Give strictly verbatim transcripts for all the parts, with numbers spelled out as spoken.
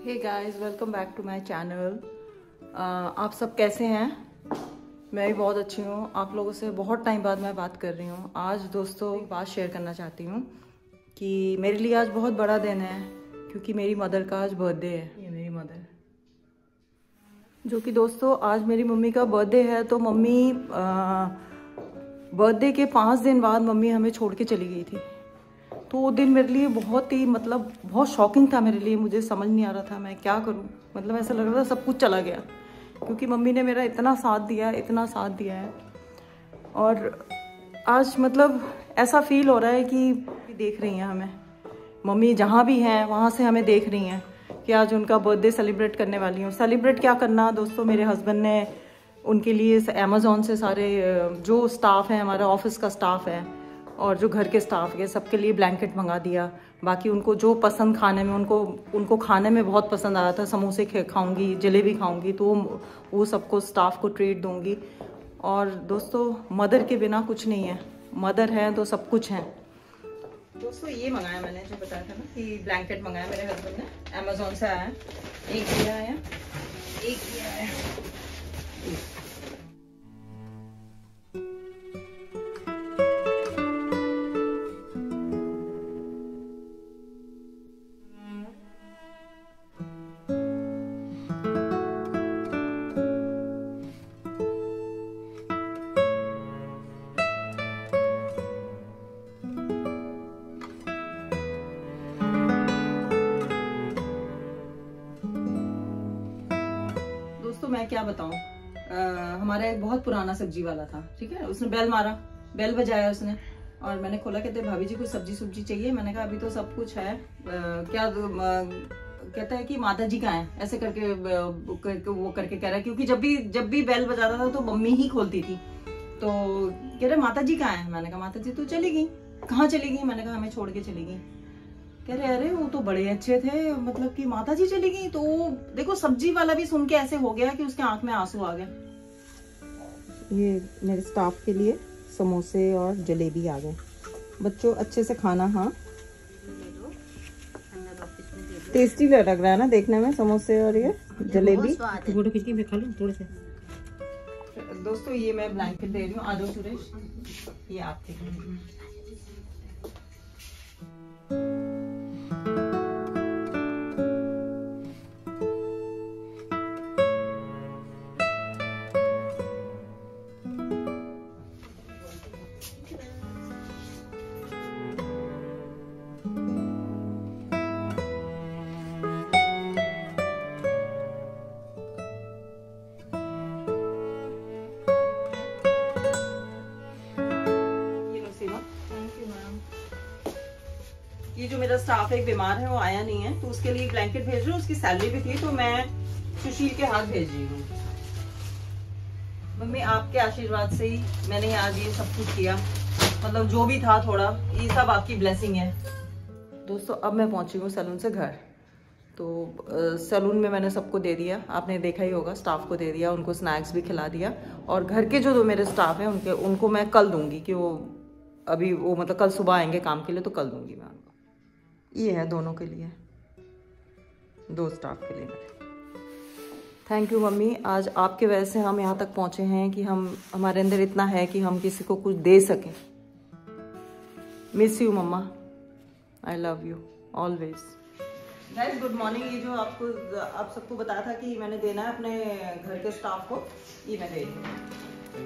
Hey guys, welcome back to my channel. आप सब कैसे हैं? मैं भी बहुत अच्छी हूँ। आप लोगों से बहुत टाइम बाद मैं बात कर रही हूँ। आज दोस्तों एक बात शेयर करना चाहती हूँ कि मेरे लिए आज बहुत बड़ा दिन है, क्योंकि मेरी मदर का आज बर्थडे है। ये मेरी मदर, जो कि दोस्तों आज मेरी मम्मी का बर्थडे है। तो मम्मी बर्थडे के पाँच दिन बाद मम्मी हमें छोड़ के चली गई थी। तो वो दिन मेरे लिए बहुत ही मतलब बहुत शॉकिंग था मेरे लिए। मुझे समझ नहीं आ रहा था मैं क्या करूं। मतलब ऐसा लग रहा था सब कुछ चला गया, क्योंकि मम्मी ने मेरा इतना साथ दिया है, इतना साथ दिया है। और आज मतलब ऐसा फील हो रहा है कि देख रही हैं हमें, मम्मी जहाँ भी हैं वहाँ से हमें देख रही हैं कि आज उनका बर्थडे सेलिब्रेट करने वाली हूँ। सेलिब्रेट क्या करना दोस्तों, मेरे हस्बैंड ने उनके लिए अमेज़ॉन से सारे जो स्टाफ है, हमारा ऑफिस का स्टाफ है और जो घर के स्टाफ है, सबके लिए ब्लैंकेट मंगा दिया। बाकी उनको जो पसंद खाने में, उनको उनको खाने में बहुत पसंद आया था। समोसे खाऊंगी, जलेबी खाऊंगी, तो वो सबको स्टाफ को ट्रीट दूंगी। और दोस्तों मदर के बिना कुछ नहीं है, मदर है तो सब कुछ है। दोस्तों ये मंगाया मैंने, जो बताया था ना कि ब्लैंकेट मंगाया मेरे हस्बैंड ने, अमेज़ॉन से आया। एक दिया है, एक दिया है। मैं क्या बताऊं, हमारा एक बहुत पुराना सब्जी वाला था, ठीक है। उसने बेल मारा, बेल बजाया उसने, और मैंने खोला, कहते भाभी जी कुछ सब्जी सुब्जी चाहिए। मैंने कहा अभी तो सब कुछ है। आ, क्या आ, कहता है कि माता जी कहाँ है, ऐसे करके, करके वो करके कह रहा है, क्योंकि जब भी जब भी बेल बजाता था तो मम्मी ही खोलती थी। तो कह रहे माता जी कहाँ है। मैंने कहा माता जी तो चली गई। कहाँ चली गई? मैंने कहा हमें छोड़ के चली गई। कह रहे अरे वो तो बड़े अच्छे थे, मतलब कि माता जी चली गई। तो देखो सब्जी वाला भी सुन के ऐसे हो गया कि उसके आंख में आंसू आ गए। ये मेरे स्टाफ के लिए समोसे और जलेबी आ गए। बच्चों अच्छे से खाना, हाँ टेस्टी लग रहा है ना देखने में, समोसे और ये जलेबी। फोटो खींच के खा लो थोड़े से। दोस्तों ये मैं ब्लैंकेट दे रही हूँ, आदो सुरेश, ये आपके। ये जो मेरा स्टाफ एक बीमार है, वो आया नहीं है, तो उसके लिए ब्लैंकेट भेज रही हूँ। उसकी सैलरी भी थी, तो मैं सुशील के हाथ भेज रही हूँ। मम्मी आपके आशीर्वाद से ही मैंने आज ये सब कुछ किया, मतलब जो भी था थोड़ा, ये सब आपकी ब्लेसिंग है। दोस्तों अब मैं पहुंची हूँ सैलून से घर। तो सैलून में मैंने सबको दे दिया, आपने देखा ही होगा, स्टाफ को दे दिया, उनको स्नैक्स भी खिला दिया। और घर के जो जो मेरे स्टाफ हैं उनके उनको मैं कल दूंगी, कि वो अभी वो मतलब कल सुबह आएंगे काम के लिए, तो कल दूंगी मैं उनको। ये है दोनों के लिए, दो स्टाफ के लिए मेरे। थैंक यू मम्मी, आज आपके वजह से हम यहाँ तक पहुँचे हैं कि हम हमारे अंदर इतना है कि हम किसी को कुछ दे सकें। मिस यू मम्मा, I love you always. Guys good morning. ये जो आपको आप सबको बताया था कि मैंने देना है अपने घर के स्टाफ को, ये मैं दे रही हूँ।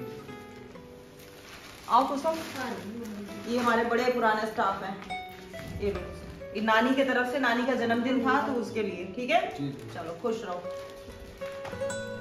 आओ कुछ, ये हमारे बड़े पुराने स्टाफ हैं। ये ये नानी के तरफ से, नानी का जन्मदिन था तो उसके लिए, ठीक है। चलो खुश रहो।